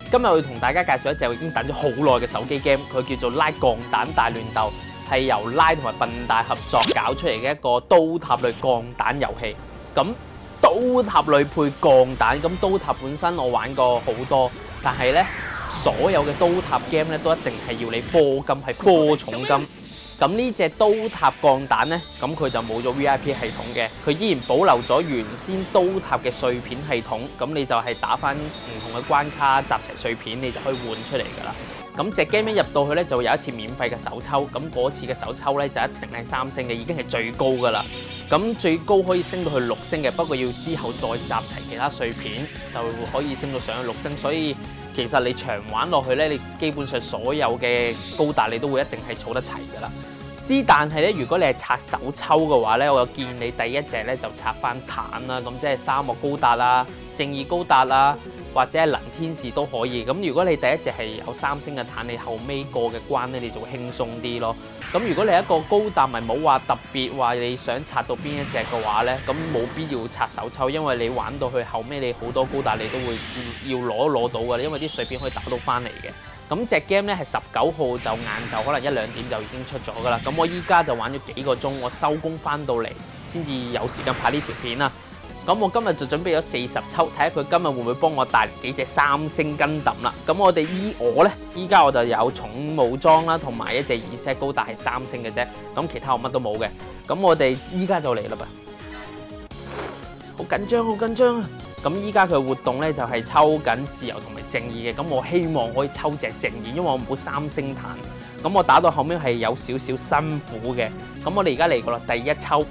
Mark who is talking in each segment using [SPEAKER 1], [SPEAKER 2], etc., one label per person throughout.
[SPEAKER 1] 今日我要同大家介紹一隻我已經等咗好耐嘅手機 game， 佢叫做《拉鋼彈大亂鬥》，係由拉同埋笨大合作搞出嚟嘅一個刀塔類鋼彈遊戲。咁刀塔類配鋼彈，咁刀塔本身我玩過好多，但係呢，所有嘅刀塔 game 咧都一定係要你課金，係課重金。咁呢隻刀塔鋼彈呢，咁佢就冇咗 VIP 系統嘅，佢依然保留咗原先刀塔嘅碎片系統。咁你就係打返唔同嘅關卡，集齊碎片，你就可以換出嚟㗎啦。咁隻 game 一入到去呢，就會有一次免費嘅首抽。咁嗰次嘅首抽呢，就一定係3星嘅，已經係最高㗎啦。咁最高可以升到去6星嘅，不過要之後再集齊其他碎片，就可以升到上去6星。所以其實你長玩落去呢，你基本上所有嘅高達你都會一定係儲得齊㗎啦。但係咧，如果你係拆手抽嘅話咧，我建議你第一隻咧就拆翻坦啦，咁即係沙漠高達啦、正義高達啦，或者係能天使都可以。咁如果你第一隻係有3星嘅坦，你後尾過嘅關咧，你就會輕鬆啲咯。咁如果你一個高達咪冇話特別話你想拆到邊一隻嘅話咧，咁冇必要拆手抽，因為你玩到去後尾你好多高達你都會要攞到㗎，因為啲碎片可以打到翻嚟嘅。咁隻 game 咧係19號就晏晝可能1、2點就已經出咗㗎啦。咁我依家就玩咗幾個鐘，我收工翻到嚟先至有時間拍呢條片啦。咁我今日就準備咗40抽，睇下佢今日會唔會幫我帶幾隻3星跟揼啦。咁我哋依家我就有重武裝啦，同埋一隻2set高達係3星嘅啫。咁其他我乜都冇嘅。咁我哋依家就嚟啦噃，好緊張，好緊張啊！咁依家佢活動咧就係抽緊自由同埋正義嘅，咁我希望可以抽隻正義，因為我冇3星坦，咁我打到後尾係有少少辛苦嘅。咁我哋而家嚟過啦，第一抽，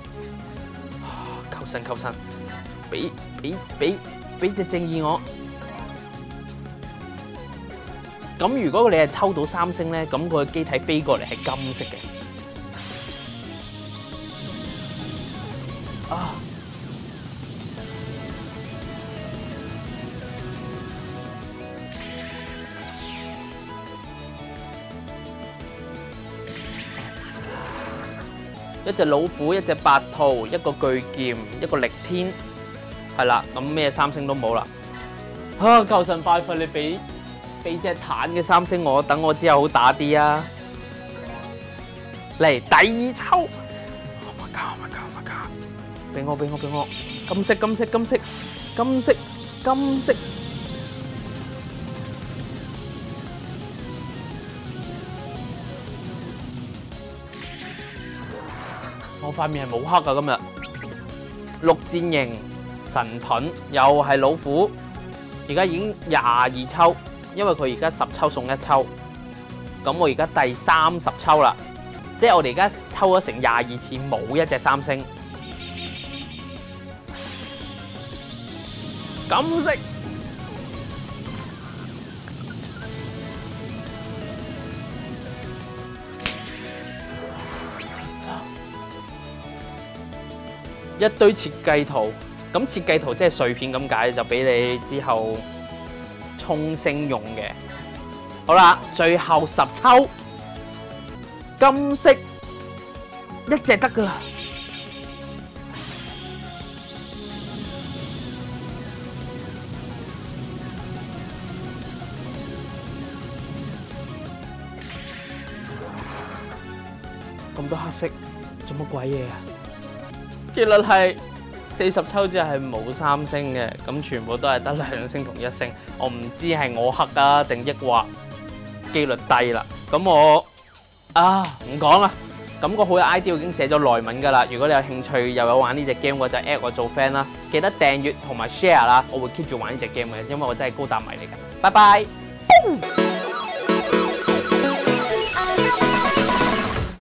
[SPEAKER 1] 求神，俾隻正義我。咁如果你係抽到3星咧，咁佢個機體飛過嚟係金色嘅。啊！一隻老虎，一隻白兔，一個巨劍，一個力天，係啦，咁咩3星都冇啦。求神拜佛，你俾隻坦嘅3星我，等我之後好打啲啊！嚟第2抽 ，Oh my god！ 俾我，金色。我塊面係冇黑㗎今日。綠箭型神盾又係老虎，而家已經22抽，因為佢而家10抽送1抽。咁我而家第30抽啦，即係我哋而家抽咗成22次，冇一隻3星。金色。一堆設計圖，咁設計圖即係碎片咁解，就俾你之後沖星用嘅。好啦，最後10抽，金色一隻得㗎啦。咁多黑色，做乜鬼嘢啊？結論係40抽之後係冇3星嘅，咁全部都係得2星同1星。我唔知係我黑啊，定抑或機率低啦。咁我唔講啦。咁個好友 ID 已經寫咗內文㗎啦。如果你有興趣又有玩呢隻 game 嘅就 at 我做 friend 啦。記得訂閱同埋 share 啦，我會 keep 住玩呢隻 game 嘅，因為我真係高達迷嚟㗎。拜拜。